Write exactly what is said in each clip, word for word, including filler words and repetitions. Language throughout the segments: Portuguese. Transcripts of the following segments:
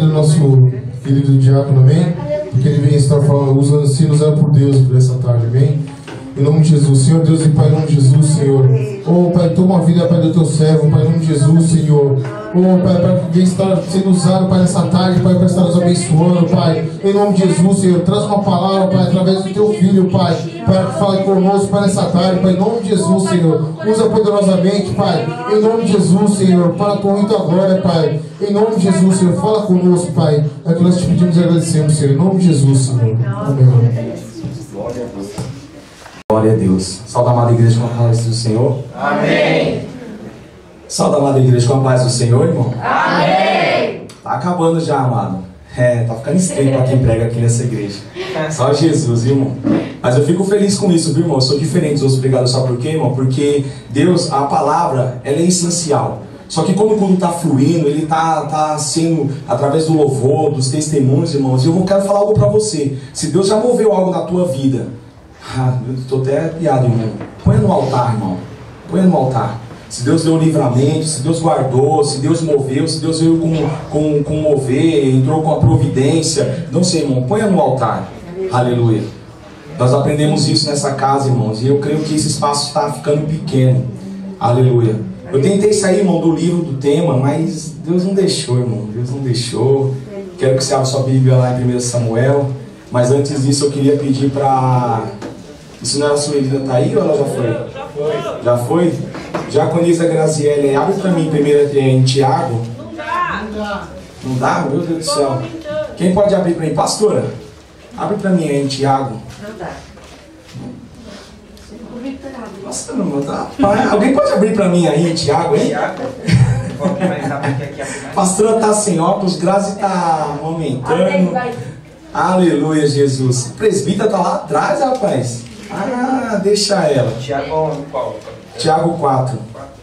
pelo nosso querido diácono, amém? Porque ele vem estar falando, usando, sendo usado por Deus por essa tarde, amém? Em nome de Jesus, Senhor Deus e Pai, em nome de Jesus, Senhor. Oh, Pai, toma a vida, Pai, do teu servo, Pai, em nome de Jesus, Senhor. Oh, Pai, para que estar sendo usado, Pai, nessa tarde, Pai, para estar nos abençoando, Pai. Em nome de Jesus, Senhor, traz uma palavra, Pai, através do teu filho, Pai, para que fale conosco, Pai, nessa tarde, Pai, em nome de Jesus, Senhor. Usa poderosamente, Pai, em nome de Jesus, Senhor, para a tua muita glória, Pai. Em nome de Jesus, Senhor, fala conosco, Pai. É que nós te pedimos e agradecemos, Senhor, em nome de Jesus, Senhor. Amém. Glória a Deus. Salve a amada igreja com a paz do Senhor. Amém. Salve a amada igreja com a paz do Senhor, irmão. Amém. Tá acabando já, amado. É, tá ficando estreito para quem prega aqui nessa igreja. Só Jesus, irmão. Mas eu fico feliz com isso, viu, irmão? Eu sou diferente dos outros pregadores, sabe por quê, irmão? Porque Deus, a palavra, ela é essencial. Só que quando o culto está fluindo, ele está tá sendo através do louvor, dos testemunhos, irmãos. E eu quero falar algo para você. Se Deus já moveu algo na tua vida, ah, eu estou até piado, irmão. Põe no altar, irmão. Põe no altar. Se Deus deu livramento, se Deus guardou, se Deus moveu, se Deus veio com, com, com mover, entrou com a providência, não sei, irmão, ponha no altar. Aleluia. Nós aprendemos isso nessa casa, irmãos, e eu creio que esse espaço está ficando pequeno. Aleluia. Eu tentei sair, irmão, do livro, do tema, mas Deus não deixou, irmão. Deus não deixou. Quero que você abra sua Bíblia lá em primeiro Samuel. Mas antes disso eu queria pedir para... Isso não era a Suelina, tá aí ou ela já foi? Já foi. Já foi? Diaconisa Graziele, abre para mim primeiro em Tiago. Não dá. Não dá. Não dá? Meu Deus do céu. Quem pode abrir para mim? Pastora, abre para mim aí em Tiago. Não dá. Nossa, não dá. Alguém pode abrir para mim aí em Tiago, hein? Tiago. A pastora tá sem óculos, Grazi tá amamentando. Aleluia, Jesus. O presbítero tá lá atrás, rapaz. Ah, deixa ela. Tiago qual? Tiago quatro.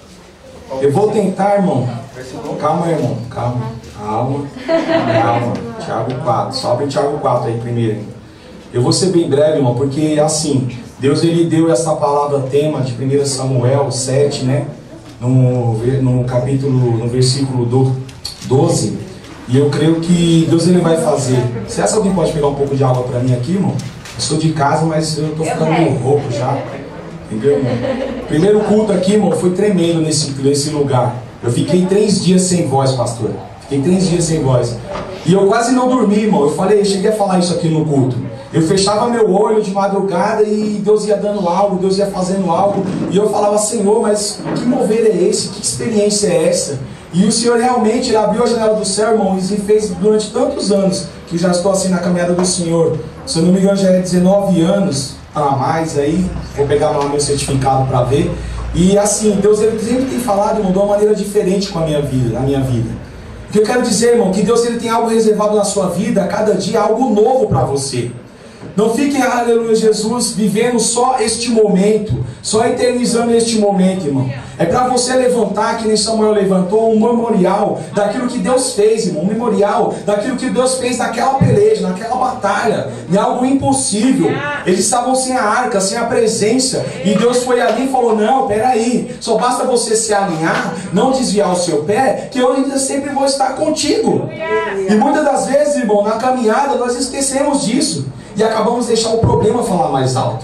Eu vou tentar, irmão. Calma, irmão. Calma. Calma. Calma. Tiago quatro. Só abre Tiago quatro aí primeiro. Eu vou ser bem breve, irmão, porque assim, Deus ele deu essa palavra tema de primeiro Samuel sete, né? No, no capítulo, no versículo doze. E eu creio que Deus ele vai fazer. Se essa alguém pode pegar um pouco de água para mim aqui, irmão? Eu sou de casa, mas eu tô ficando meio rouco já. Entendeu, irmão? Primeiro culto aqui, irmão, foi tremendo nesse, nesse lugar. Eu fiquei três dias sem voz, pastor. Fiquei três dias sem voz. E eu quase não dormi, irmão. Eu falei, eu cheguei a falar isso aqui no culto. Eu fechava meu olho de madrugada e Deus ia dando algo, Deus ia fazendo algo. E eu falava, Senhor, mas que mover é esse? Que experiência é essa? E o Senhor realmente ele abriu a janela do céu, irmão, e fez durante tantos anos que já estou assim na caminhada do Senhor. Se eu não me engano, já é dezenove anos para mais aí. Vou pegar lá meu certificado para ver. E assim, Deus ele sempre tem falado, irmão, de uma maneira diferente com a minha vida, na minha vida. O que eu quero dizer, irmão, que Deus ele tem algo reservado na sua vida, a cada dia algo novo para você. Não fique, aleluia, Jesus, vivendo só este momento, só eternizando este momento, irmão. É para você levantar, que nem Samuel levantou, um memorial daquilo que Deus fez, irmão. Um memorial daquilo que Deus fez naquela peleja, naquela batalha. Em algo impossível. Eles estavam sem a arca, sem a presença. E Deus foi ali e falou, não, peraí. Só basta você se alinhar, não desviar o seu pé, que eu ainda sempre vou estar contigo. E muitas das vezes, irmão, na caminhada nós esquecemos disso. E acabamos de deixar o problema falar mais alto.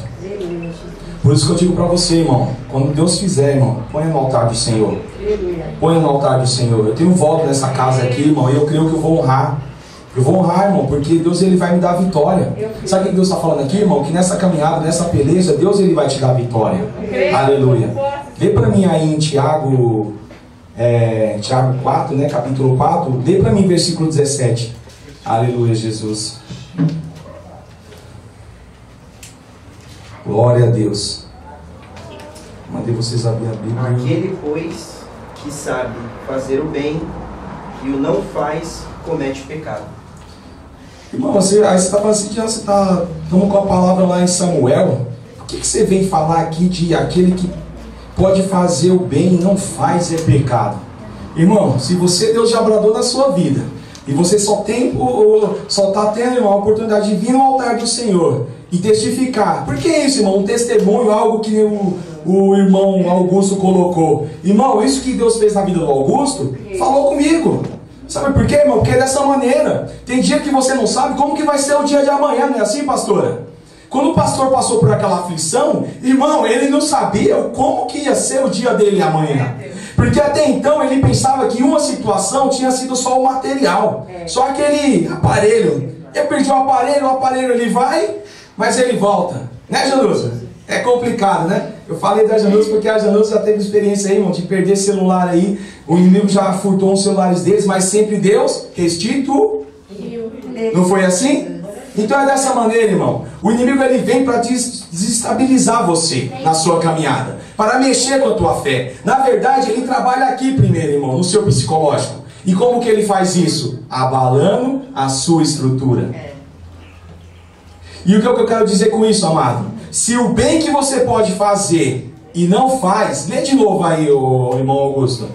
Por isso que eu digo para você, irmão, quando Deus fizer, irmão, ponha no altar do Senhor. Ponha no altar do Senhor. Eu tenho um voto nessa casa aqui, irmão, e eu creio que eu vou honrar. Eu vou honrar, irmão, porque Deus ele vai me dar vitória. Sabe o que Deus está falando aqui, irmão? Que nessa caminhada, nessa peleja, Deus ele vai te dar vitória. Aleluia. Vê para mim aí em Tiago, é, Tiago quatro, né, capítulo quatro. Dê para mim versículo dezessete. Aleluia, Jesus. Glória a Deus. Mandei vocês abrir a Bíblia. Aquele, pois, que sabe fazer o bem e o não faz, comete pecado. Irmão, você, aí você está falando assim, já você está estamos com a palavra lá em Samuel. Por que, que você vem falar aqui de aquele que pode fazer o bem e não faz é pecado? Irmão, se você, Deus já bradou na sua vida, e você só tem, só está tendo, irmão, a oportunidade de vir no altar do Senhor e testificar. Por que isso, irmão? Um testemunho, algo que o, o irmão Augusto colocou. Irmão, isso que Deus fez na vida do Augusto, falou comigo. Sabe por quê, irmão? Porque é dessa maneira. Tem dia que você não sabe como que vai ser o dia de amanhã, não é assim, pastora? Quando o pastor passou por aquela aflição, irmão, ele não sabia como que ia ser o dia dele amanhã. Porque até então ele pensava que uma situação tinha sido só o material. Só aquele aparelho. Eu perdi o aparelho, o aparelho ele vai, mas ele volta. Né, Janusa? É complicado, né? Eu falei da Janusa porque a Janusa já teve experiência aí, irmão, de perder celular aí. O inimigo já furtou os celulares deles, mas sempre Deus restituiu. Não foi assim? Então é dessa maneira, irmão. O inimigo ele vem para desestabilizar você na sua caminhada, para mexer com a tua fé. Na verdade, ele trabalha aqui primeiro, irmão, no seu psicológico. E como que ele faz isso? Abalando a sua estrutura. E o que eu quero dizer com isso, amado? Se o bem que você pode fazer e não faz, lê de novo aí, o irmão Augusto.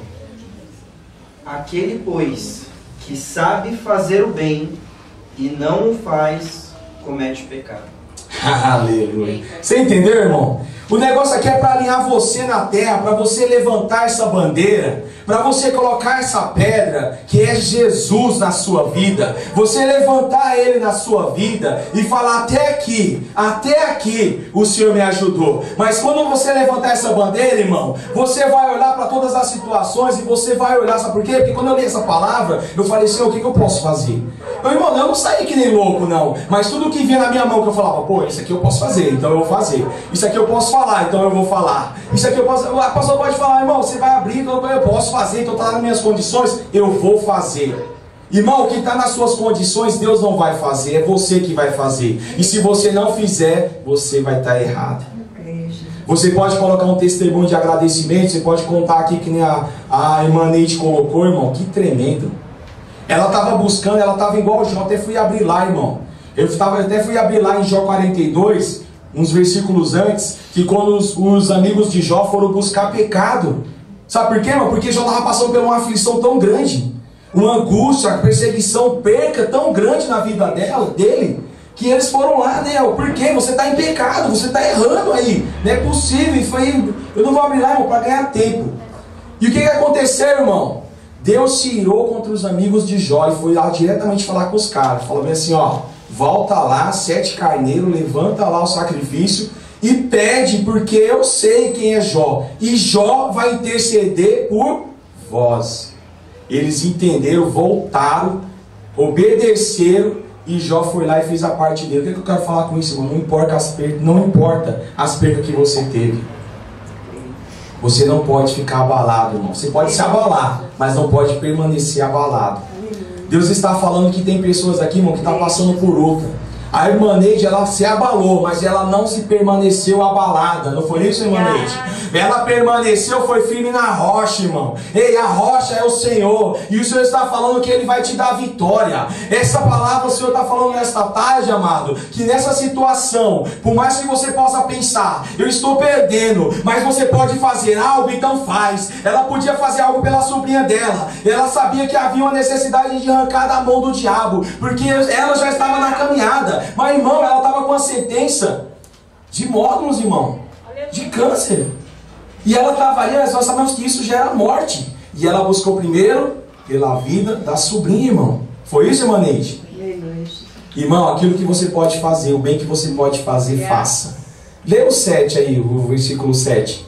Aquele, pois, que sabe fazer o bem e não o faz, comete pecado. Aleluia. Você entendeu, irmão? O negócio aqui é para alinhar você na terra, para você levantar essa bandeira, para você colocar essa pedra que é Jesus na sua vida, você levantar ele na sua vida e falar: até aqui, até aqui o Senhor me ajudou. Mas quando você levantar essa bandeira, irmão, você vai olhar para todas as situações e você vai olhar, sabe por quê? Porque quando eu li essa palavra, eu falei: Senhor, o que, que eu posso fazer? Meu irmão, eu não saí que nem louco, não. Mas tudo que vinha na minha mão que eu falava: pô, isso aqui eu posso fazer, então eu vou fazer. Isso aqui eu posso falar, então eu vou falar. Isso aqui eu posso... A pessoa pode falar: irmão, você vai abrir, então eu posso fazer, então está nas minhas condições, eu vou fazer. Irmão, o que está nas suas condições, Deus não vai fazer, é você que vai fazer. E se você não fizer, você vai estar errado. Você pode colocar um testemunho de agradecimento, você pode contar aqui que nem a, a irmã Neide colocou, irmão, que tremendo. Ela estava buscando, ela estava igual o Jó, até fui abrir lá, irmão. Eu, tava, eu até fui abrir lá em Jó quarenta e dois, uns versículos antes, que quando os, os amigos de Jó foram buscar pecado. Sabe por quê, irmão? Porque Jó estava passando por uma aflição tão grande, uma angústia, uma perseguição, perca tão grande na vida dela, dele, que eles foram lá, né? Por quê? Você está em pecado, você está errando aí. Não é possível. E foi, eu não vou abrir lá, irmão, para ganhar tempo. E o que, que aconteceu, irmão? Deus se irou contra os amigos de Jó e foi lá diretamente falar com os caras. Falou bem assim, ó: volta lá, sete carneiros, levanta lá o sacrifício e pede, porque eu sei quem é Jó. E Jó vai interceder por vós. Eles entenderam, voltaram, obedeceram, e Jó foi lá e fez a parte dele. O que, é que eu quero falar com isso, irmão? Não importa as perdas, não importa as perdas que você teve. Você não pode ficar abalado, irmão. Você pode se abalar, mas não pode permanecer abalado. Deus está falando que tem pessoas aqui, irmão, que estão passando por outra. A irmã Neide, ela se abalou, mas ela não se permaneceu abalada. Não foi isso, irmã Neide? Ela permaneceu, foi firme na rocha, irmão. Ei, a rocha é o Senhor. E o Senhor está falando que Ele vai te dar vitória. Essa palavra o Senhor está falando nesta tarde, amado, que nessa situação, por mais que você possa pensar: eu estou perdendo, mas você pode fazer algo, então faz. Ela podia fazer algo pela sobrinha dela. Ela sabia que havia uma necessidade de arrancar da mão do diabo, porque ela já estava na caminhada. Mas, irmão, ela estava com uma sentença de módulos, irmão, de câncer. E ela estava ali, mas nós sabemos que isso gera morte. E ela buscou primeiro pela vida da sobrinha, irmão. Foi isso, irmã Neide? Irmão, aquilo que você pode fazer, o bem que você pode fazer, faça. Lê o sete aí, o versículo sete.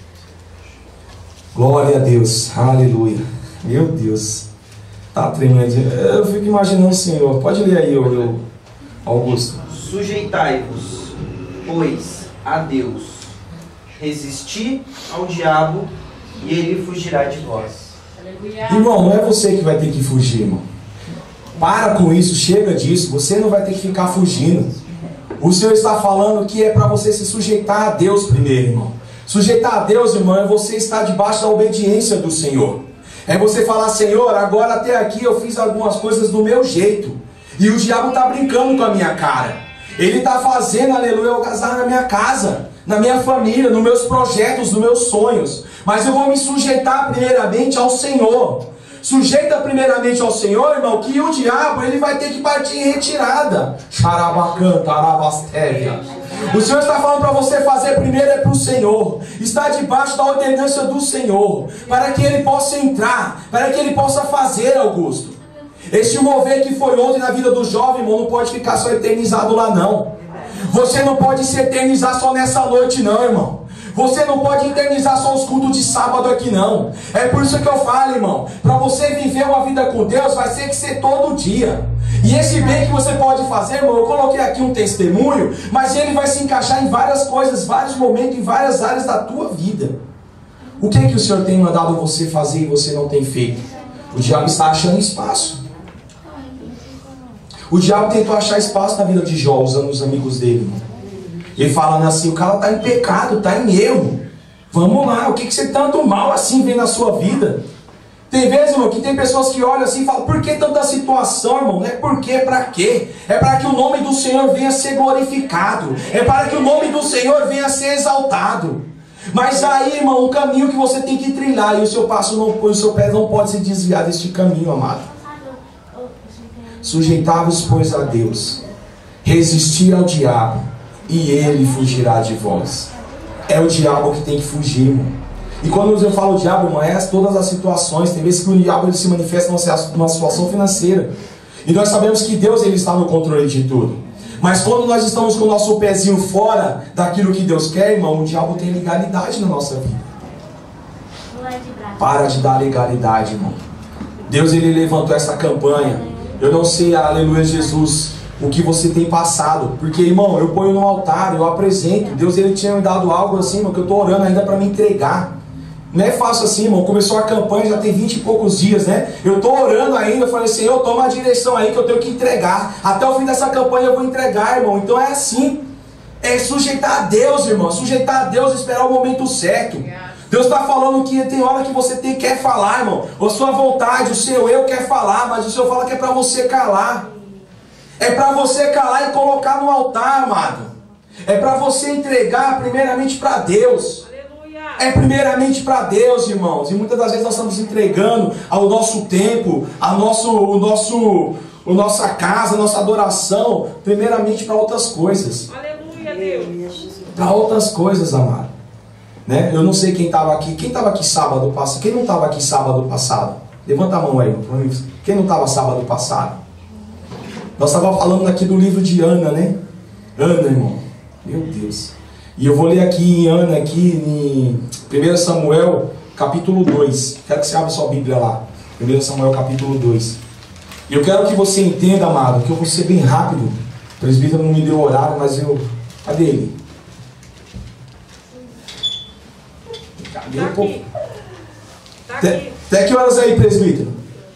Glória a Deus, aleluia. Meu Deus, tá tremendo. Eu fico imaginando o Senhor. Pode ler aí, eu... Augusto. Sujeitai-vos, pois, a Deus, resisti ao diabo e ele fugirá de vós. Irmão, não é você que vai ter que fugir, irmão. Para com isso, chega disso. Você não vai ter que ficar fugindo. O Senhor está falando que é para você se sujeitar a Deus primeiro, irmão. Sujeitar a Deus, irmão, é você estar debaixo da obediência do Senhor. É você falar: Senhor, agora até aqui eu fiz algumas coisas do meu jeito. E o diabo está brincando com a minha cara. Ele está fazendo, aleluia, eu casar na minha casa, na minha família, nos meus projetos, nos meus sonhos. Mas eu vou me sujeitar primeiramente ao Senhor. Sujeita primeiramente ao Senhor, irmão, que o diabo ele vai ter que partir em retirada. Xarabacanta, arabastéria. O Senhor está falando para você fazer primeiro é para o Senhor. Está debaixo da ordenança do Senhor. Para que Ele possa entrar, para que Ele possa fazer, Augusto. Esse mover que foi ontem na vida do jovem, irmão, não pode ficar só eternizado lá não. Você não pode se eternizar só nessa noite não, irmão. Você não pode eternizar só os cultos de sábado aqui não. É por isso que eu falo, irmão, para você viver uma vida com Deus, vai ter que ser todo dia. E esse bem que você pode fazer, irmão, eu coloquei aqui um testemunho, mas ele vai se encaixar em várias coisas, vários momentos, em várias áreas da tua vida. O que é que o Senhor tem mandado você fazer e você não tem feito? O diabo está achando espaço. O diabo tentou achar espaço na vida de Jó, usando os amigos dele. Ele falando assim, o cara está em pecado, está em erro. Vamos lá, o que, que você tanto mal assim vê na sua vida? Tem vezes, irmão, que tem pessoas que olham assim e falam, por que tanta situação, irmão? Não é por quê, para quê? É para que o nome do Senhor venha a ser glorificado. É para que o nome do Senhor venha a ser exaltado. Mas aí, irmão, um caminho que você tem que trilhar, e o seu passo não, o seu pé não pode se desviar deste caminho, amado. Sujeitai-vos, pois, a Deus, resistir ao diabo, e ele fugirá de vós. É o diabo que tem que fugir, irmão. E quando eu falo diabo, irmão, é todas as situações. Tem vezes que o diabo ele se manifesta numa situação financeira. E nós sabemos que Deus ele está no controle de tudo. Mas quando nós estamos com o nosso pezinho fora daquilo que Deus quer, irmão, o diabo tem legalidade na nossa vida. Para de dar legalidade, irmão. Deus ele levantou essa campanha. Eu não sei, aleluia, Jesus, o que você tem passado. Porque, irmão, eu ponho no altar, eu apresento. Deus ele tinha me dado algo assim, irmão, que eu estou orando ainda para me entregar. Não é fácil assim, irmão. Começou a campanha, já tem vinte e poucos dias, né? Eu estou orando ainda, eu falei, Senhor, toma a direção aí que eu tenho que entregar. Até o fim dessa campanha eu vou entregar, irmão. Então é assim. É sujeitar a Deus, irmão. Sujeitar a Deus e esperar o momento certo. Deus está falando que tem hora que você tem, quer falar, irmão. A sua vontade, o seu eu quer falar, mas o Senhor fala que é para você calar. É para você calar e colocar no altar, amado. É para você entregar primeiramente para Deus. É primeiramente para Deus, irmãos. E muitas das vezes nós estamos entregando ao nosso tempo, a nosso, o nosso, a nossa casa, a nossa adoração, primeiramente para outras coisas. Aleluia, Deus. Para outras coisas, amado. Né? Eu não sei quem estava aqui. Quem estava aqui sábado passado? Quem não estava aqui sábado passado? Levanta a mão aí. Quem não estava sábado passado? Nós estávamos falando aqui do livro de Ana, né? Ana, irmão. Meu Deus. E eu vou ler aqui em Ana, aqui em primeiro Samuel, capítulo dois. Quero que você abra sua Bíblia lá. primeiro Samuel, capítulo dois. E eu quero que você entenda, amado, que eu vou ser bem rápido. O presbítero não me deu horário, mas eu... Cadê ele? Cadê Tá o povo? aqui. Tá Até, aqui. até que horas aí, presbítero?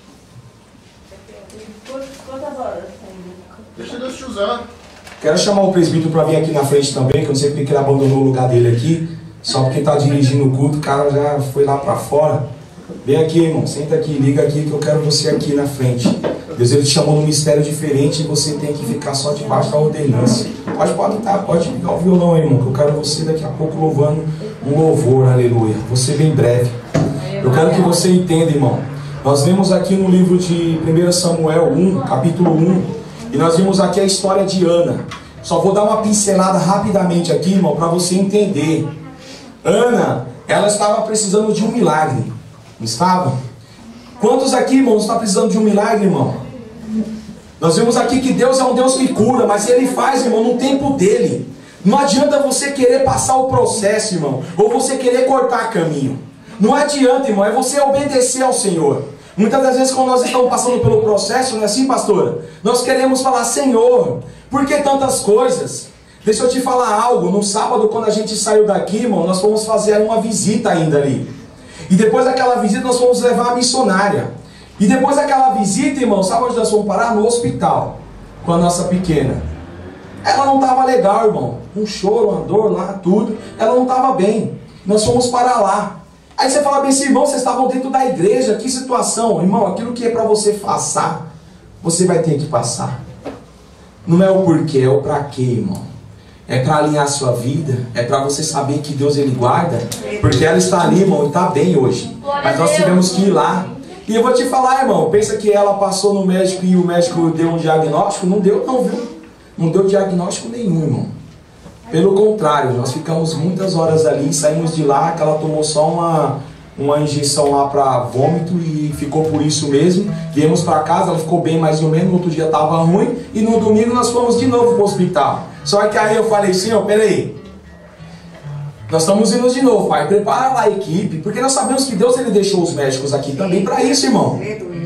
Quantas horas? Deixa Deus te usar. Quero chamar o presbítero para vir aqui na frente também, que eu não sei porque ele abandonou o lugar dele aqui. Só porque está dirigindo o culto, o cara já foi lá para fora. Vem aqui, irmão, senta aqui, liga aqui que eu quero você aqui na frente. Deus ele te chamou num mistério diferente e você tem que ficar só debaixo da ordenança. Pode, pode, tá, pode pegar o violão aí, irmão, que eu quero você daqui a pouco louvando um louvor, aleluia. Você bem breve. Eu quero que você entenda, irmão. Nós vemos aqui no livro de primeiro Samuel um, capítulo um, e nós vimos aqui a história de Ana. Só vou dar uma pincelada rapidamente aqui, irmão, para você entender. Ana, ela estava precisando de um milagre. Não estava? Quantos aqui, irmãos, estão precisando de um milagre, irmão? Nós vemos aqui que Deus é um Deus que cura, mas Ele faz, irmão, no tempo dele. Não adianta você querer passar o processo, irmão, ou você querer cortar caminho. Não adianta, irmão, é você obedecer ao Senhor. Muitas das vezes quando nós estamos passando pelo processo, não é assim, pastora? Nós queremos falar, Senhor, por que tantas coisas? Deixa eu te falar algo. No sábado, quando a gente saiu daqui, irmão, nós fomos fazer uma visita ainda ali. E depois daquela visita, nós fomos levar a missionária. E depois daquela visita, irmão, sabe onde nós fomos parar? No hospital, com a nossa pequena. Ela não estava legal, irmão. Um choro, uma dor lá, tudo. Ela não estava bem. Nós fomos parar lá. Aí você fala bem assim, irmão, vocês estavam dentro da igreja, que situação? Irmão, aquilo que é para você passar, você vai ter que passar. Não é o porquê, é o para quê, irmão. É para alinhar a sua vida, é para você saber que Deus ele guarda, porque ela está ali, irmão, e está bem hoje. Mas nós tivemos que ir lá. E eu vou te falar, irmão, pensa que ela passou no médico e o médico deu um diagnóstico? Não deu não, viu? Não deu diagnóstico nenhum, irmão. Pelo contrário, nós ficamos muitas horas ali, saímos de lá, que ela tomou só uma, uma injeção lá para vômito e ficou por isso mesmo. Viemos para casa, ela ficou bem mais ou menos, no outro dia estava ruim e no domingo nós fomos de novo para o hospital. Só que aí eu falei, Senhor, peraí, nós estamos indo de novo, Pai, prepara lá a equipe, porque nós sabemos que Deus ele deixou os médicos aqui também para isso, irmão.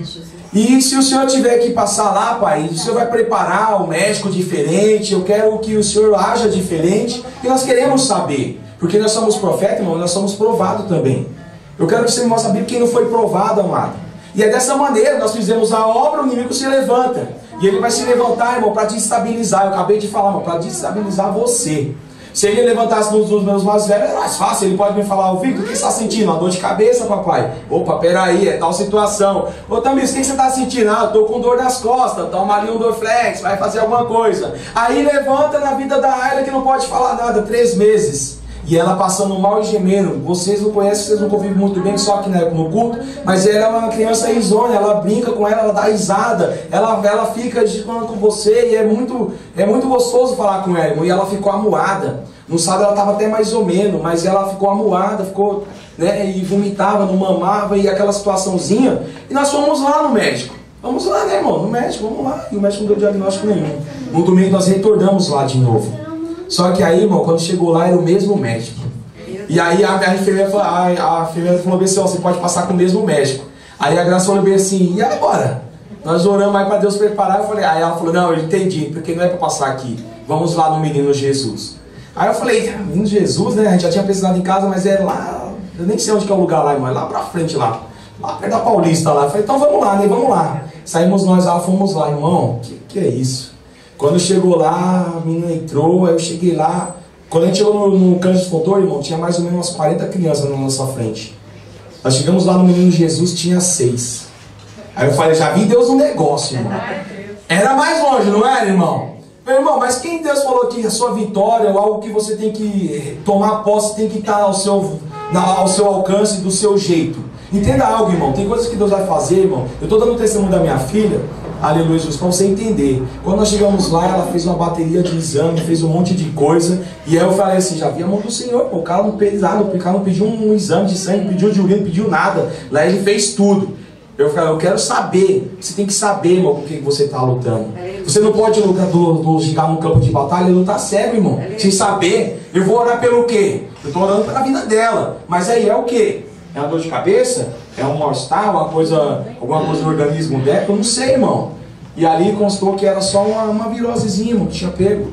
E se o Senhor tiver que passar lá, Pai, o Senhor vai preparar o médico diferente, eu quero que o Senhor haja diferente, e nós queremos saber, porque nós somos profetas, irmão, nós somos provados também. Eu quero que você me mostre a Bíblia quem não foi provado, amado. E é dessa maneira, nós fizemos a obra, o inimigo se levanta. E ele vai se levantar, irmão, para desestabilizar. Eu acabei de falar, irmão, para desestabilizar você. Se ele levantasse nos dos meus mais velhos, é mais fácil. Ele pode me falar, ô Victor, o que você está sentindo? Uma dor de cabeça, papai. Opa, peraí, é tal situação. Ô Tamis, o que você está sentindo? Ah, eu estou com dor nas costas. Toma ali um Dorflex, vai fazer alguma coisa. Aí levanta na vida da Ayla que não pode falar nada, três meses. E ela passando mal e gemendo. Vocês não conhecem, vocês não convivem muito bem, só aqui no culto. Mas ela é uma criança risonha, ela brinca com ela, ela dá risada. Ela, ela fica falando com você e é muito, é muito gostoso falar com ela. E ela ficou amuada. No sábado ela estava até mais ou menos, mas ela ficou amuada, ficou, né, e vomitava, não mamava, e aquela situaçãozinha. E nós fomos lá no médico. Vamos lá, né, irmão? No médico, vamos lá. E o médico não deu diagnóstico nenhum. No domingo nós retornamos lá de novo. Só que aí, irmão, quando chegou lá, era o mesmo médico. E aí a, a enfermeira falou, a, a enfermeira falou bem assim, ó, você pode passar com o mesmo médico. Aí a Graça falou bem assim, e agora? Nós oramos aí para Deus preparar. Eu falei, aí ela falou, não, eu entendi, porque não é para passar aqui. Vamos lá no Menino Jesus. Aí eu falei, Menino Jesus, né? A gente já tinha pesquisado em casa, mas é lá, eu nem sei onde que é o lugar lá, irmão, é lá pra frente lá. Lá perto da Paulista lá. Eu falei, então vamos lá, né? Vamos lá. Saímos nós lá, fomos lá, irmão. Que que é isso? Quando chegou lá, a menina entrou, aí eu cheguei lá. Quando a gente chegou no, no canto de controle, irmão, tinha mais ou menos umas quarenta crianças na nossa frente. Nós chegamos lá no Menino Jesus, tinha seis. Aí eu falei, já vi Deus um negócio, irmão. Era mais longe, não era, irmão? Meu irmão, mas quem Deus falou que a sua vitória ou algo que você tem que tomar posse tem que estar ao seu, na, ao seu alcance, do seu jeito. Entenda algo, irmão. Tem coisas que Deus vai fazer, irmão. Eu estou dando o testemunho da minha filha. Aleluia, Jesus, para você entender. Quando nós chegamos lá, ela fez uma bateria de exame, fez um monte de coisa. E aí eu falei assim, já vi a mão do Senhor. Pô, o cara não fez nada, o cara não pediu um exame de sangue, não pediu de urina, não pediu nada. Lá ele fez tudo. Eu falei, eu quero saber. Você tem que saber, irmão, por que você está lutando. Você não pode lutar, do, do, chegar num campo de batalha e lutar cego, irmão. Sem saber. Eu vou orar pelo quê? Eu estou orando pela vida dela. Mas aí é o quê? É uma dor de cabeça? É um mal-estar? Uma coisa, alguma coisa no organismo dela? Eu não sei, irmão. E ali constou que era só uma, uma virosezinha, irmão, que tinha pego.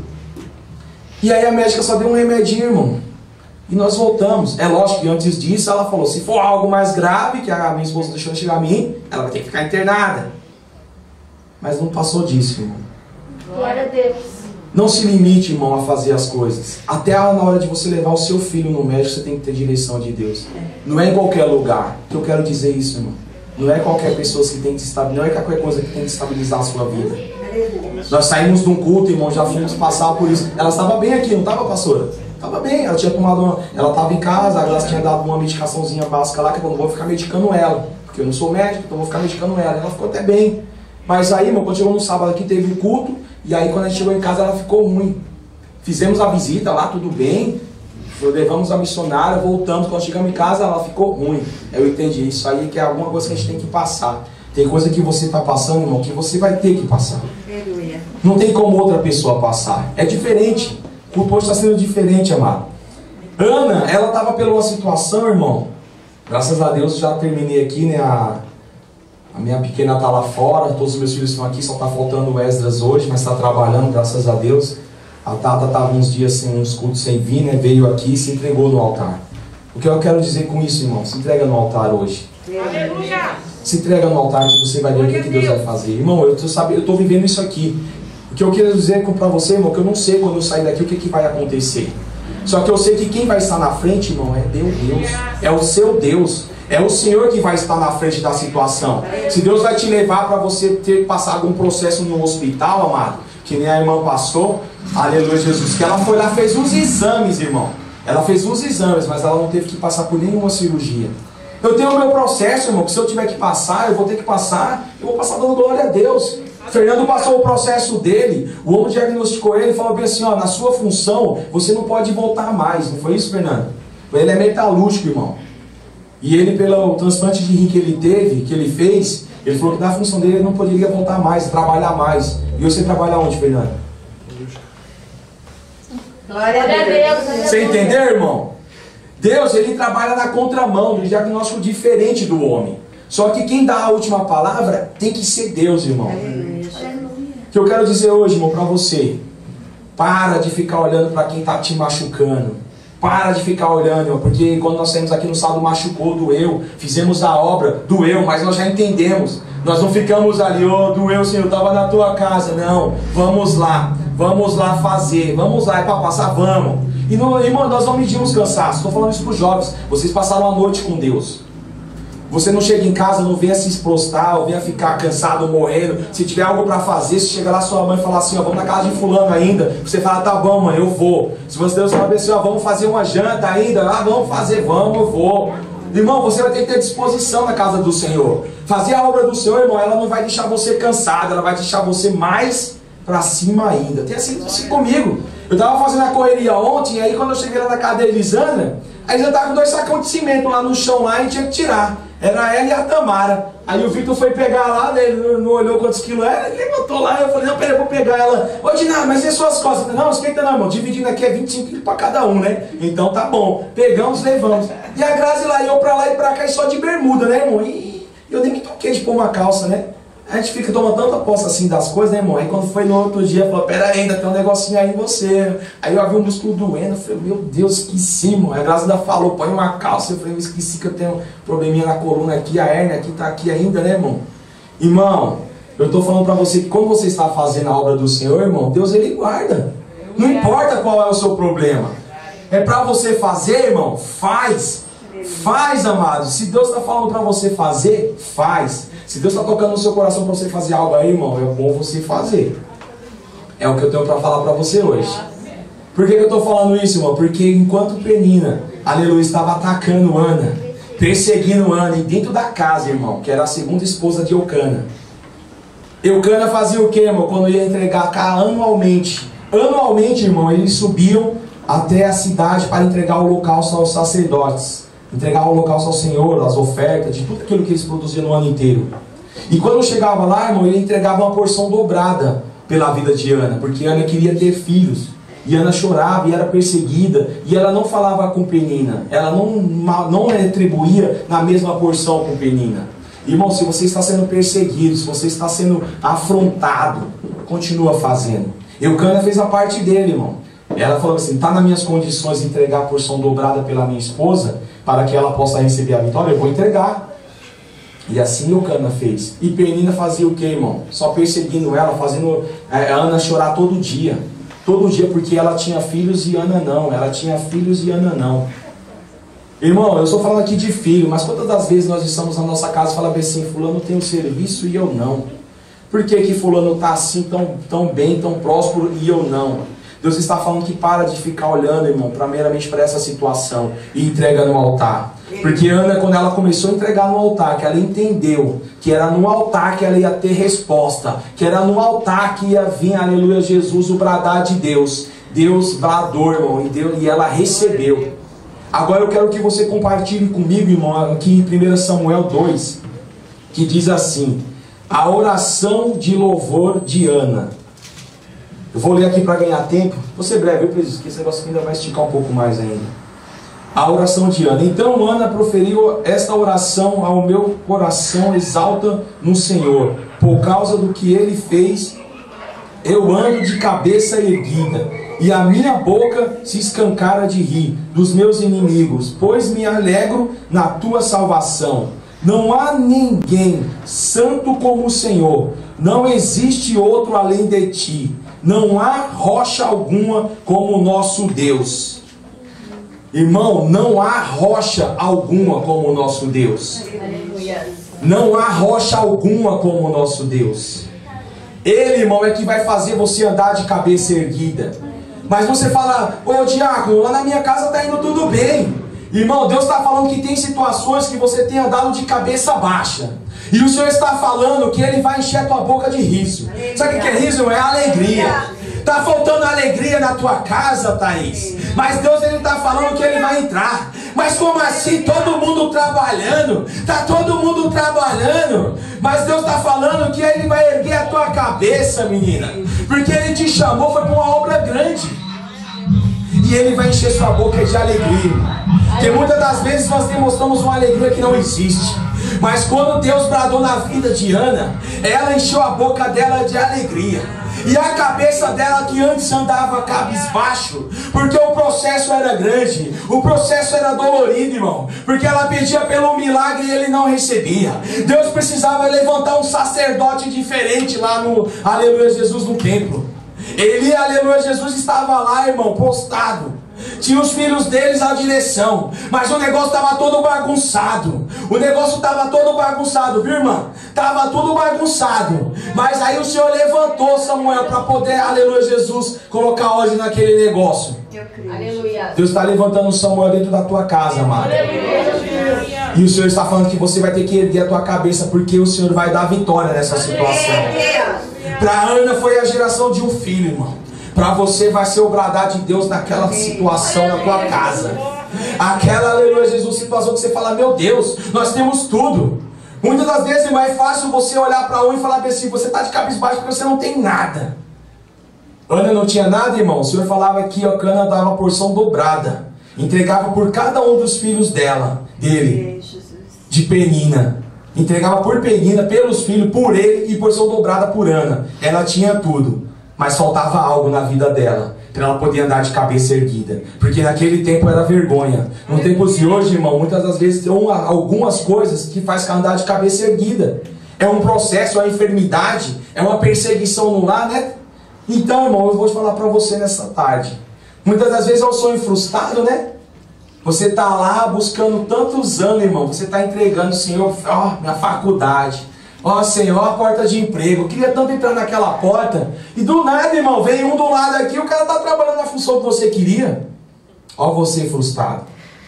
E aí a médica só deu um remedinho, irmão. E nós voltamos. É lógico que antes disso ela falou, se for algo mais grave, que a minha esposa deixou chegar a mim, ela vai ter que ficar internada. Mas não passou disso, irmão. Glória a Deus. Não se limite, irmão, a fazer as coisas. Até na hora de você levar o seu filho no médico, você tem que ter direção de Deus. Não é em qualquer lugar. Que eu quero dizer isso, irmão. Não é qualquer pessoa que tem que estabilizar, não é qualquer coisa que tem que estabilizar a sua vida. Nós saímos de um culto, irmão, já fomos passar por isso. Ela estava bem aqui, não estava, pastora? Estava bem, ela tinha tomado uma, ela estava em casa, ela tinha dado uma medicaçãozinha básica lá, que eu não vou ficar medicando ela, porque eu não sou médico, então eu vou ficar medicando ela. Ela ficou até bem. Mas aí, irmão, quando chegou no sábado aqui, teve um culto, e aí quando a gente chegou em casa, ela ficou ruim. Fizemos a visita lá, tudo bem. Levamos a missionária, voltamos, quando chegamos em casa ela ficou ruim. Eu entendi, isso aí que é alguma coisa que a gente tem que passar. Tem coisa que você está passando, irmão, que você vai ter que passar. Não tem como outra pessoa passar. É diferente. O posto está sendo diferente, amado. Ana, ela estava pela uma situação, irmão. Graças a Deus já terminei aqui, né? A, a minha pequena está lá fora, todos os meus filhos estão aqui, só está faltando o Esdras hoje, mas está trabalhando, graças a Deus. A Tata estava uns dias sem uns cultos sem vir, né? Veio aqui e se entregou no altar. O que eu quero dizer com isso, irmão? Se entrega no altar hoje. Aleluia! Se entrega no altar que você vai ver o que, que Deus vai fazer. Irmão, eu estou vivendo isso aqui. O que eu quero dizer para você, irmão, que eu não sei quando eu sair daqui o que, que vai acontecer. Só que eu sei que quem vai estar na frente, irmão, é Deus, Deus. É o seu Deus. É o Senhor que vai estar na frente da situação. Se Deus vai te levar para você ter que passar algum processo no hospital, amado, que nem a irmã passou, aleluia, Jesus, que ela foi lá, fez uns exames, irmão. Ela fez uns exames, mas ela não teve que passar por nenhuma cirurgia. Eu tenho o meu processo, irmão, que se eu tiver que passar, eu vou ter que passar, eu vou passar dando glória a Deus. Fernando passou o processo dele, o homem diagnosticou ele e falou bem assim, ó, na sua função, você não pode voltar mais. Não foi isso, Fernando? Ele é metalúrgico, irmão. E ele, pelo transplante de rim que ele teve, que ele fez, ele falou que na função dele ele não poderia voltar mais, trabalhar mais. E você trabalha onde, Fernando? Glória a Deus. Você entendeu, irmão? Deus, ele trabalha na contramão, do diagnóstico diferente do homem. Só que quem dá a última palavra tem que ser Deus, irmão. O que eu quero dizer hoje, irmão, para você: para de ficar olhando para quem está te machucando. Para de ficar olhando, irmão, porque quando nós saímos aqui no sábado machucou, doeu. Fizemos a obra, doeu, mas nós já entendemos. Nós não ficamos ali, oh, doeu, Senhor, eu estava na tua casa. Não, vamos lá, vamos lá fazer, vamos lá, é para passar, vamos. E não, irmão, nós não medimos cansaço. Estou falando isso para os jovens. Vocês passaram a noite com Deus. Você não chega em casa, não venha se expostar, ou venha ficar cansado, morrendo. Se tiver algo para fazer, se chegar lá sua mãe e falar assim, ó, vamos na casa de fulano ainda. Você fala, tá bom, mãe, eu vou. Se você Deus falar assim, ó, vamos fazer uma janta ainda. Ah, vamos fazer, vamos, eu vou. Irmão, você vai ter que ter disposição na casa do Senhor. Fazer a obra do Senhor, irmão, ela não vai deixar você cansado, ela vai deixar você mais para cima ainda. Tem assim, assim comigo. Eu tava fazendo a correria ontem, e aí quando eu cheguei lá na casa da Elisandra, a Elisandra tava com dois sacão de cimento lá no chão lá e tinha que tirar. Era ela e a Tamara. Aí o Vitor foi pegar lá, né, ele não olhou quantos quilos era, ele levantou lá, eu falei, não, peraí, eu vou pegar ela. Ô, Diná, mas e suas costas? Falei, não, esquenta não, irmão, dividindo aqui é vinte e cinco quilos para cada um, né? Então tá bom. Pegamos, levamos. E a Grazi lá, eu pra lá e pra cá, e só de bermuda, né, irmão? E eu nem me toquei de pôr uma calça, né? A gente fica tomando tanta posse assim das coisas, né, irmão? Aí quando foi no outro dia, falou, pera aí, ainda tem um negocinho aí em você. Aí eu vi um músculo doendo, eu falei, meu Deus, esqueci, irmão. Aí a Graça ainda falou, põe uma calça. Eu falei, eu esqueci que eu tenho um probleminha na coluna aqui, a hérnia aqui tá aqui ainda, né, irmão? Irmão, eu tô falando pra você que quando você está fazendo a obra do Senhor, irmão, Deus, ele guarda. Não importa qual é o seu problema. É pra você fazer, irmão, faz. Faz, amado. Se Deus está falando para você fazer, faz. Se Deus está tocando no seu coração para você fazer algo aí, irmão, é bom você fazer. É o que eu tenho para falar para você hoje. Por que, que eu estou falando isso, irmão? Porque enquanto Penina, aleluia, estava atacando Ana, perseguindo Ana, e dentro da casa, irmão, que era a segunda esposa de Eucana. Eucana fazia o que, irmão? Quando ia entregar cá anualmente. Anualmente, irmão, eles subiam até a cidade para entregar o holocausto aos sacerdotes. Entregar o holocausto ao Senhor, as ofertas, de tudo aquilo que eles produziam no ano inteiro. E quando chegava lá, irmão, ele entregava uma porção dobrada pela vida de Ana, porque Ana queria ter filhos. E Ana chorava e era perseguida, e ela não falava com Penina, ela não, não retribuía na mesma porção com Penina. Irmão, se você está sendo perseguido, se você está sendo afrontado, continua fazendo. Eucana fez a parte dele, irmão. Ela falou assim, está nas minhas condições de entregar a porção dobrada pela minha esposa, para que ela possa receber a vitória, eu vou entregar. E assim Eucana fez. E Penina fazia o que, irmão? Só perseguindo ela, fazendo a Ana chorar todo dia. Todo dia, porque ela tinha filhos e Ana não. Ela tinha filhos e Ana não. Irmão, eu estou falando aqui de filho, mas quantas das vezes nós estamos na nossa casa e falamos assim, fulano tem um serviço e eu não? Por que que fulano está assim tão, tão bem, tão próspero e eu não? Deus está falando que para de ficar olhando, irmão, primeiramente para essa situação e entrega no altar. Porque Ana, quando ela começou a entregar no altar, que ela entendeu que era no altar que ela ia ter resposta, que era no altar que ia vir, aleluia, Jesus, o bradar de Deus. Deus bradou, irmão, e, Deus, e ela recebeu. Agora eu quero que você compartilhe comigo, irmão, aqui em primeiro Samuel dois, que diz assim, a oração de louvor de Ana. Eu vou ler aqui para ganhar tempo. Vou ser breve, eu preciso, que esse negócio ainda vai esticar um pouco mais ainda. A oração de Ana. Então Ana proferiu esta oração ao meu coração, exalta no Senhor. Por causa do que ele fez, eu ando de cabeça erguida, e a minha boca se escancara de rir dos meus inimigos, pois me alegro na tua salvação. Não há ninguém santo como o Senhor, não existe outro além de ti. Não há rocha alguma como o nosso Deus. Irmão, não há rocha alguma como o nosso Deus. Não há rocha alguma como o nosso Deus. Ele, irmão, é que vai fazer você andar de cabeça erguida. Mas você fala, ô diácono, lá na minha casa está indo tudo bem. Irmão, Deus está falando que tem situações que você tem andado de cabeça baixa. E o Senhor está falando que Ele vai encher a tua boca de riso. Sabe o que é riso? É alegria. Tá faltando alegria na tua casa, Thaís. Mas Deus, ele tá falando que ele vai entrar. Mas como assim? Todo mundo trabalhando. Tá todo mundo trabalhando. Mas Deus tá falando que ele vai erguer a tua cabeça, menina. Porque ele te chamou, foi para uma obra grande. E ele vai encher sua boca de alegria. Porque muitas das vezes nós demonstramos uma alegria que não existe. Mas quando Deus bradou na vida de Ana, ela encheu a boca dela de alegria. E a cabeça dela, que antes andava cabisbaixo, porque o processo era grande, o processo era dolorido, irmão, porque ela pedia pelo milagre e ele não recebia. Deus precisava levantar um sacerdote diferente lá no, aleluia, Jesus, no templo. Ele, aleluia, Jesus, estava lá, irmão, postado. Tinha os filhos deles à direção, mas o negócio estava todo bagunçado. O negócio estava todo bagunçado, viu, irmã? Estava tudo bagunçado. Mas aí o Senhor levantou Samuel para poder, aleluia, Jesus, colocar ordem naquele negócio. Aleluia. Deus está levantando Samuel dentro da tua casa, amado. E o Senhor está falando que você vai ter que erguer a tua cabeça, porque o Senhor vai dar vitória nessa situação. Para Ana foi a geração de um filho, irmão. Para você vai ser o bradar de Deus naquela situação na tua casa. Aquela, aleluia, Jesus, situação que você fala, meu Deus, nós temos tudo. Muitas das vezes, irmão, é fácil você olhar para um e falar assim, você está de cabisbaixo porque você não tem nada. Ana não tinha nada, irmão. O Senhor falava que a Cana dava a porção dobrada. Entregava por cada um dos filhos dela, dele, de Penina. Entregava por Penina, pelos filhos, por ele, e porção dobrada por Ana. Ela tinha tudo. Mas faltava algo na vida dela, para ela poder andar de cabeça erguida. Porque naquele tempo era vergonha. No tempo de hoje, irmão, muitas das vezes tem uma, algumas coisas que faz andar de cabeça erguida. É um processo, é uma enfermidade, é uma perseguição no lar, né? Então, irmão, eu vou falar para você nessa tarde. Muitas das vezes é um sonho frustrado, né? Você está lá buscando tantos anos, irmão. Você está entregando, Senhor, ó, minha faculdade. Ó, Senhor, a porta de emprego. Eu queria tanto entrar naquela porta. E do nada, irmão, vem um do lado aqui, o cara está trabalhando na função que você queria. Ó você frustrado.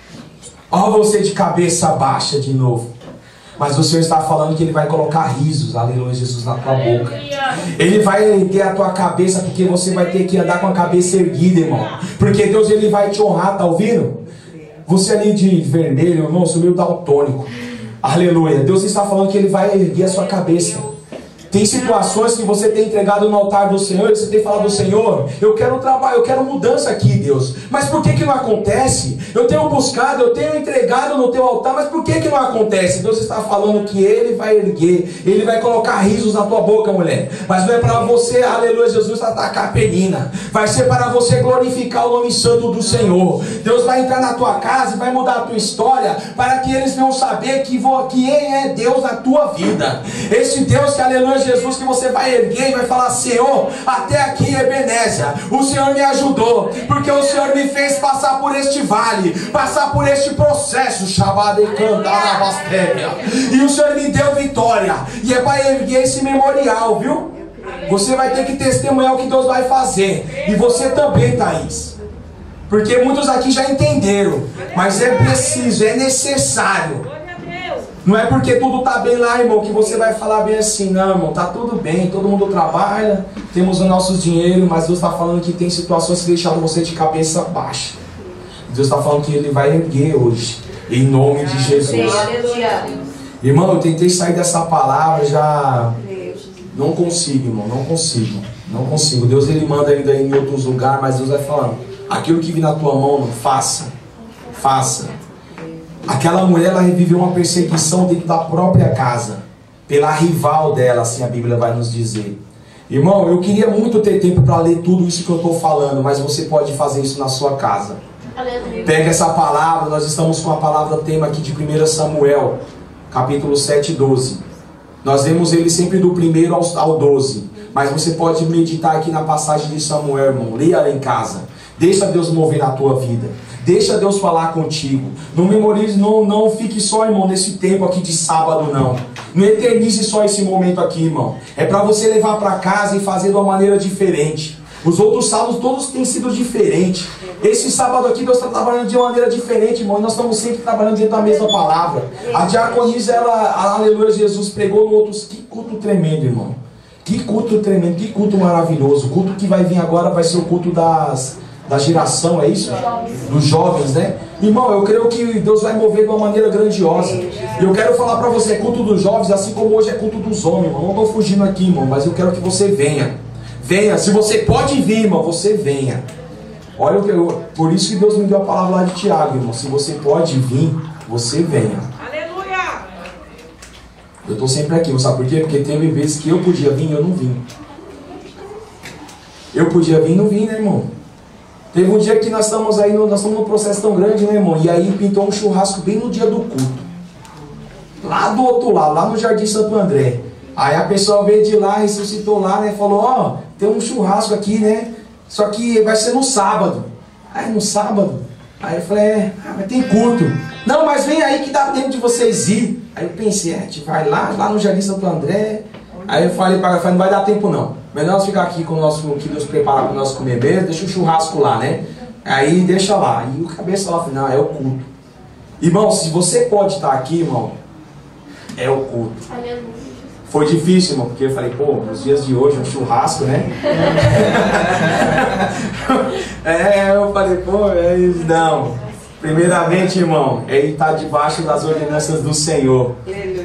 Ó você de cabeça baixa de novo. Mas o Senhor está falando que Ele vai colocar risos, aleluia, Jesus, na tua boca. Ele vai erguer a tua cabeça, porque você vai ter que andar com a cabeça erguida, irmão. Porque Deus, Ele vai te honrar, tá ouvindo? Você ali de vermelho, irmão, sumiu daltônico. Aleluia. Deus está falando que Ele vai erguer a sua cabeça. Tem situações que você tem entregado no altar do Senhor e você tem falado, Senhor, eu quero trabalho, eu quero mudança aqui, Deus. Mas por que que não acontece? Eu tenho buscado, eu tenho entregado no teu altar, mas por que que não acontece? Deus está falando que Ele vai erguer, Ele vai colocar risos na tua boca, mulher. Mas não é para você, aleluia, Jesus, atacar a penina. Vai ser para você glorificar o nome santo do Senhor. Deus vai entrar na tua casa e vai mudar a tua história, para que eles venham saber que, vou, que Ele é Deus na tua vida. Esse Deus que, aleluia, Jesus, que você vai erguer e vai falar, Senhor, até aqui Ebenezer, o Senhor me ajudou, porque o Senhor me fez passar por este vale, passar por este processo, chamado e cantar na bastéria, e o Senhor me deu vitória, e é para erguer esse memorial, viu? Você vai ter que testemunhar o que Deus vai fazer, e você também, Thaís, porque muitos aqui já entenderam, mas é preciso, é necessário. Não é porque tudo está bem lá, irmão, que você vai falar bem assim, não, irmão, está tudo bem, todo mundo trabalha, temos o nosso dinheiro, mas Deus está falando que tem situações que deixaram você de cabeça baixa. Deus está falando que Ele vai erguer hoje, em nome de Jesus. Irmão, eu tentei sair dessa palavra, já não consigo, irmão, não consigo, não consigo. Deus, Ele manda ainda em outros lugares, mas Deus vai falando, aquilo que vir na tua mão, não faça, faça. Aquela mulher, ela reviveu uma perseguição dentro da própria casa, pela rival dela, assim a Bíblia vai nos dizer. Irmão, eu queria muito ter tempo para ler tudo isso que eu estou falando, mas você pode fazer isso na sua casa. Pega essa palavra, nós estamos com a palavra tema aqui de primeiro Samuel, capítulo sete, doze. Nós vemos ele sempre do primeiro ao, ao doze, mas você pode meditar aqui na passagem de Samuel, irmão, leia ela em casa. Deixa Deus mover na tua vida. Deixa Deus falar contigo. Não memorize, não, não fique só, irmão, nesse tempo aqui de sábado, não. Não eternize só esse momento aqui, irmão. É para você levar para casa e fazer de uma maneira diferente. Os outros sábados todos têm sido diferentes. Esse sábado aqui Deus está trabalhando de uma maneira diferente, irmão. E nós estamos sempre trabalhando dentro da mesma palavra. A diaconisa, ela, aleluia, Jesus pregou no outro. Que culto tremendo, irmão. Que culto tremendo, que culto maravilhoso. O culto que vai vir agora vai ser o culto das, da geração, é isso? Dos jovens, né? Irmão, eu creio que Deus vai mover de uma maneira grandiosa. E eu quero falar para você, é culto dos jovens, assim como hoje é culto dos homens, irmão. Não estou fugindo aqui, irmão, mas eu quero que você venha. Venha, se você pode vir, irmão, você venha. Olha o que eu, por isso que Deus me deu a palavra lá de Tiago, irmão. Se você pode vir, você venha. Aleluia! Eu estou sempre aqui, sabe por quê? Porque teve vezes que eu podia vir e eu não vim. Eu podia vir e não vim, né, irmão? Teve um dia que nós estamos aí, no, nós estamos num processo tão grande, né, irmão? E aí pintou um churrasco bem no dia do culto. Lá do outro lado, lá no Jardim Santo André. Aí a pessoa veio de lá, ressuscitou lá, né? Falou, ó, oh, tem um churrasco aqui, né? Só que vai ser no sábado. Aí no sábado? Aí eu falei, é, ah, mas tem culto. Não, mas vem aí que dá tempo de vocês ir. Aí eu pensei, a gente vai lá, lá no Jardim Santo André. Aí eu falei para ela, não vai dar tempo não. Melhor nós ficar aqui com o nosso, que Deus prepara para o nosso comer mesmo, deixa o churrasco lá, né? Aí deixa lá. E o cabeça lá, não, é o culto. Irmão, se você pode estar aqui, irmão, é o culto. Foi difícil, irmão, porque eu falei, pô, nos dias de hoje, um churrasco, né? É, eu falei, pô, é isso, não. Primeiramente, irmão, é estar debaixo das ordenanças do Senhor.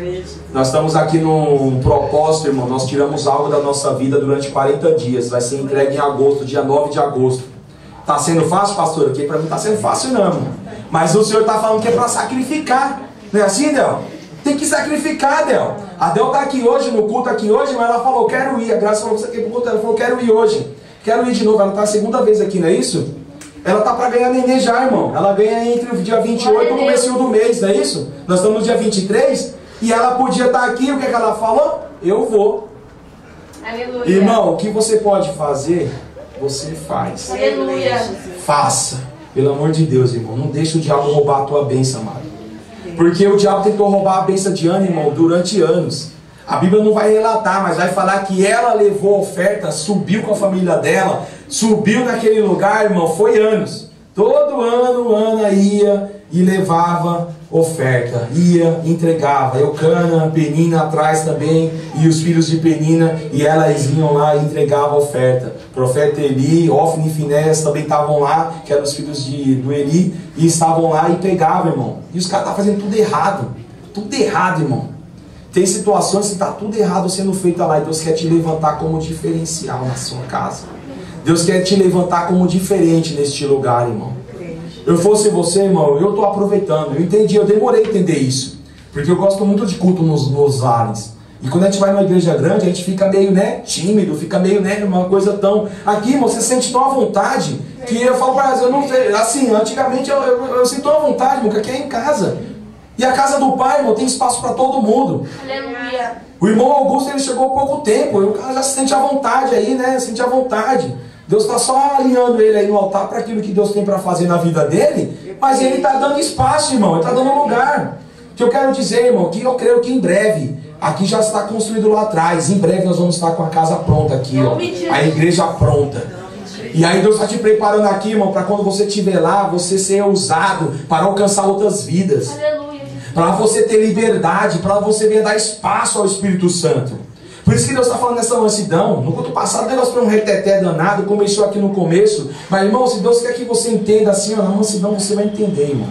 Nós estamos aqui num propósito, irmão. Nós tiramos algo da nossa vida durante quarenta dias. Vai ser entregue em agosto, dia nove de agosto. Está sendo fácil, pastor? Aqui para mim está sendo fácil, não, irmão. Mas o Senhor está falando que é para sacrificar. Não é assim, Del? Tem que sacrificar, Del. A Del está aqui hoje, no culto aqui hoje, mas ela falou, quero ir. A Graça falou, você quer ir pro culto? Ela falou, quero ir hoje. Quero ir de novo. Ela está a segunda vez aqui, não é isso? Ela está para ganhar neném já, irmão. Ela ganha entre o dia vinte e oito e o começo do mês, não é isso? Nós estamos no dia vinte e três. E ela podia estar aqui, o que, é que ela falou? Eu vou. Aleluia. Irmão, o que você pode fazer, você faz. Aleluia. Faça. Pelo amor de Deus, irmão. Não deixe o diabo roubar a tua bênção, amado. Porque o diabo tentou roubar a bênção de Ana, irmão, durante anos. A Bíblia não vai relatar, mas vai falar que ela levou a oferta, subiu com a família dela, subiu naquele lugar, irmão, foi anos. Todo ano, Ana ia e levava oferta, ia, entregava. Eucana, Penina atrás também, e os filhos de Penina, e elas iam lá e entregavam oferta. O profeta Eli, Ofni e Finéias também estavam lá, que eram os filhos de, do Eli, e estavam lá e pegavam, irmão. E os caras estavam fazendo tudo errado, tudo errado, irmão. Tem situações que está tudo errado sendo feito lá, e Deus quer te levantar como diferencial na sua casa. Deus quer te levantar como diferente neste lugar, irmão. Eu fosse você, irmão, eu estou aproveitando. Eu entendi, eu demorei a entender isso. Porque eu gosto muito de culto nos, nos lares. E quando a gente vai numa igreja grande, a gente fica meio, né, tímido, fica meio, né, uma coisa tão... Aqui, irmão, você sente tão à vontade, que eu falo para elas, eu não sei, assim, antigamente eu, eu, eu sinto à vontade, irmão, que aqui é em casa. E a casa do pai, irmão, tem espaço para todo mundo. Aleluia. O irmão Augusto, ele chegou há pouco tempo, o cara já se sente à vontade aí, né, se sente à vontade. Deus está só alinhando ele aí no altar para aquilo que Deus tem para fazer na vida dele, mas ele está dando espaço, irmão, ele está dando lugar. O que eu quero dizer, irmão, que eu creio que em breve, aqui já está construído lá atrás, em breve nós vamos estar com a casa pronta aqui, ó, a igreja pronta. E aí Deus está te preparando aqui, irmão, para quando você estiver lá, você ser usado para alcançar outras vidas. Aleluia. Para você ter liberdade, para você vir dar espaço ao Espírito Santo. Por isso que Deus está falando nessa mansidão. No culto passado o negócio foi um reteté danado, começou aqui no começo. Mas, irmão, se Deus quer que você entenda assim, ó, na mansidão você vai entender, irmão.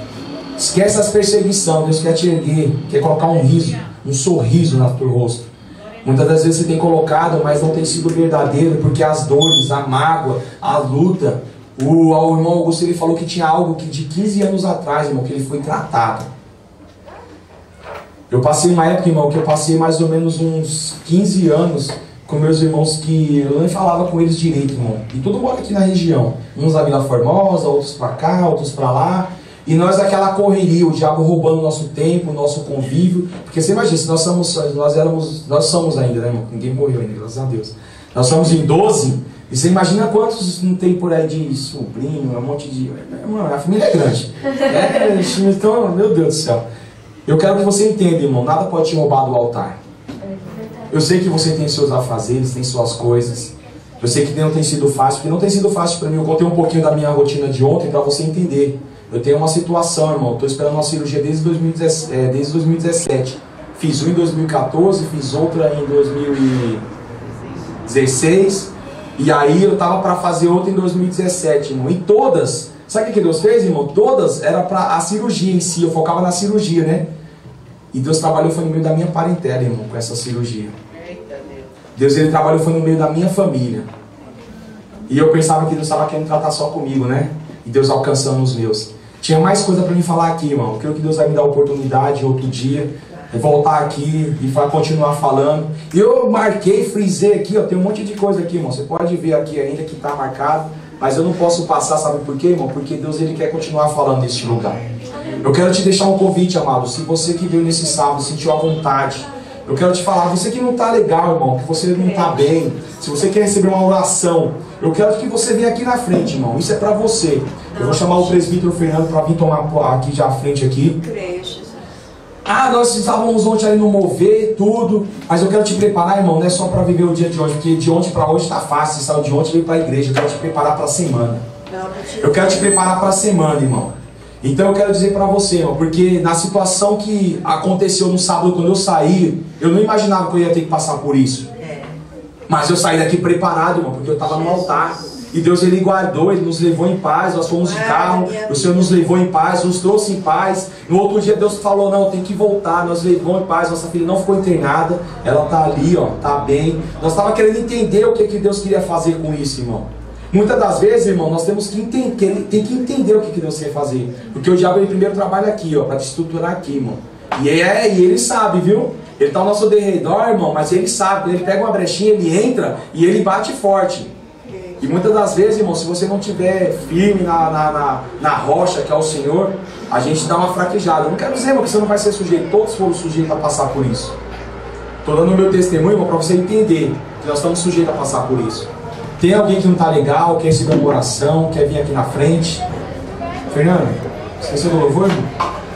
Esquece as perseguições. Deus quer te erguer, quer colocar um riso, um sorriso no teu rosto. Muitas das vezes você tem colocado, mas não tem sido verdadeiro, porque as dores, a mágoa, a luta. O, o irmão Augusto, ele falou que tinha algo que de quinze anos atrás, irmão, que ele foi tratado. Eu passei uma época, irmão, que eu passei mais ou menos uns quinze anos com meus irmãos que eu nem falava com eles direito, irmão. E todo mundo aqui na região. Uns na Vila Formosa, outros pra cá, outros pra lá. E nós daquela correria, o diabo roubando o nosso tempo, o nosso convívio. Porque você imagina, se nós somos, nós éramos, nós somos ainda, né, irmão? Ninguém morreu ainda, graças a Deus. Nós somos em doze. E você imagina quantos não tem por aí de sobrinho, um monte de... Mano, a família é grande. É, então, meu Deus do céu. Eu quero que você entenda, irmão, nada pode te roubar do altar. Eu sei que você tem seus afazeres, tem suas coisas. Eu sei que não tem sido fácil, porque não tem sido fácil para mim. Eu contei um pouquinho da minha rotina de ontem para você entender. Eu tenho uma situação, irmão. Estou esperando uma cirurgia desde dois mil e dezessete. Fiz uma em dois mil e quatorze, fiz outra em dois mil e dezesseis. E aí eu tava para fazer outra em dois mil e dezessete, irmão. E todas, sabe o que Deus fez, irmão? Todas era para a cirurgia em si. Eu focava na cirurgia, né? E Deus trabalhou foi no meio da minha parentela, irmão, com essa cirurgia. Deus, ele trabalhou foi no meio da minha família. E eu pensava que Deus estava querendo tratar só comigo, né? E Deus alcançando os meus. Tinha mais coisa para me falar aqui, irmão. Eu creio que Deus vai me dar a oportunidade outro dia de voltar aqui e vai continuar falando. E eu marquei, frisei aqui, ó. Tem um monte de coisa aqui, irmão. Você pode ver aqui ainda que está marcado. Mas eu não posso passar, sabe por quê, irmão? Porque Deus, ele quer continuar falando neste lugar. Eu quero te deixar um convite, amado. Se você que veio nesse sábado sentiu a vontade, eu quero te falar, você que não está legal, irmão, que você não está bem, se você quer receber uma oração, eu quero que você venha aqui na frente, irmão. Isso é para você. Eu vou chamar o presbítero Fernando para vir tomar aqui já à frente aqui. Ah, nós estávamos ontem ali no mover, tudo. Mas eu quero te preparar, irmão, não é só para viver o dia de hoje, porque de ontem para hoje está fácil. Você saiu de ontem e veio para a igreja. Eu quero te preparar para a semana. Eu quero te preparar para a semana, irmão. Então eu quero dizer para você, irmão, porque na situação que aconteceu no sábado, quando eu saí, eu não imaginava que eu ia ter que passar por isso. Mas eu saí daqui preparado, irmão, porque eu estava no altar. E Deus, ele guardou, ele nos levou em paz. Nós fomos de carro, o Senhor nos levou em paz, nos trouxe em paz. No outro dia Deus falou, não, tem que voltar. Nós levou em paz, nossa filha não ficou internada. Ela está ali, ó, está bem. Nós estávamos querendo entender o que, que Deus queria fazer com isso, irmão. Muitas das vezes, irmão, nós temos que entender, tem que entender o que, que Deus quer fazer. Porque o diabo, ele primeiro trabalha aqui, ó, para te estruturar aqui, irmão. E, é, e ele sabe, viu? Ele está ao nosso derredor, irmão, mas ele sabe. Ele pega uma brechinha, ele entra e ele bate forte. E muitas das vezes, irmão, se você não estiver firme na, na, na, na rocha, que é o Senhor, a gente dá uma fraquejada. Eu não quero dizer, irmão, que você não vai ser sujeito. Todos foram sujeitos a passar por isso. Estou dando o meu testemunho, irmão, para você entender que nós estamos sujeitos a passar por isso. Tem alguém que não está legal, quer receber uma oração, quer vir aqui na frente? Fernando, esqueceu do louvor, irmão?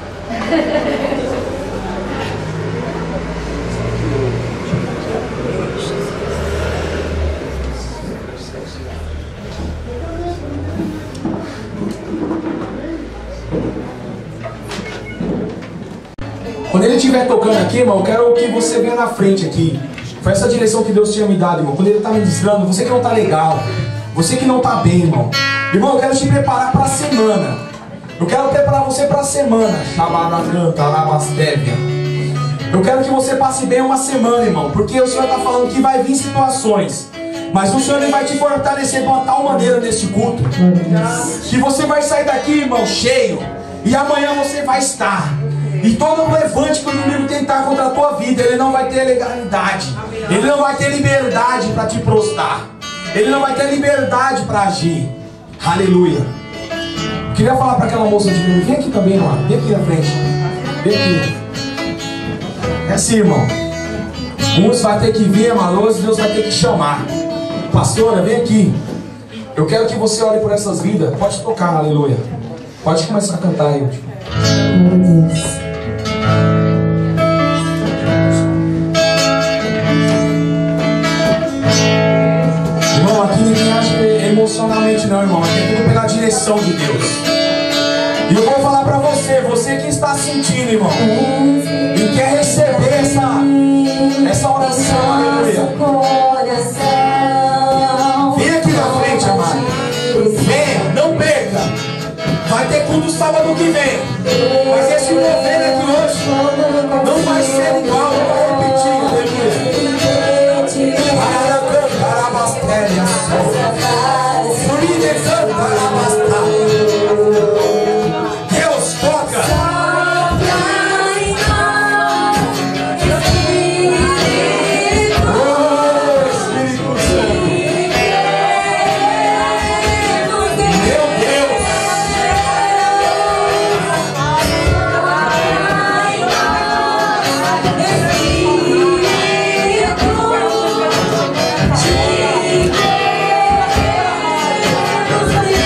Quando ele estiver tocando aqui, irmão, eu quero que você venha na frente aqui. Foi essa direção que Deus tinha me dado, irmão. Quando ele está ministrando, você que não está legal, você que não está bem, irmão. Irmão, eu quero te preparar para a semana. Eu quero preparar você para a semana. Eu quero que você passe bem uma semana, irmão. Porque o Senhor está falando que vai vir situações. Mas o Senhor, ele vai te fortalecer de uma tal maneira nesse culto, que você vai sair daqui, irmão, cheio. E amanhã você vai estar. E todo levante que o inimigo tentar contra a tua vida, ele não vai ter legalidade. Ele não vai ter liberdade para te prostrar. Ele não vai ter liberdade para agir. Aleluia. Eu queria falar para aquela moça de mim, vem aqui também, lá. Vem aqui na frente. Vem aqui. É assim, irmão. Uns vai ter que vir, malos, e Deus vai ter que chamar. Pastora, vem aqui. Eu quero que você ore por essas vidas. Pode tocar, aleluia. Pode começar a cantar aí. Irmão, aqui ninguém acha emocionalmente não, irmão. Aqui é tudo pela direção de Deus. E eu vou falar pra você, você que está sentindo, irmão, e quer receber essa, essa oração, aleluia. Vem aqui na frente, amado. Venha, não perca. Vai ter culto sábado que vem. Mas esse mover aqui hoje não vai ser igual, não vai repetir, aleluia. Para cantar a bastéria. Fluide cantar a bastéria. Deus toca. Thank you.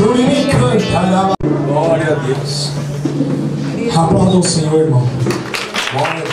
Glória a Deus. Aplauda o Senhor, irmão. Glória a Deus.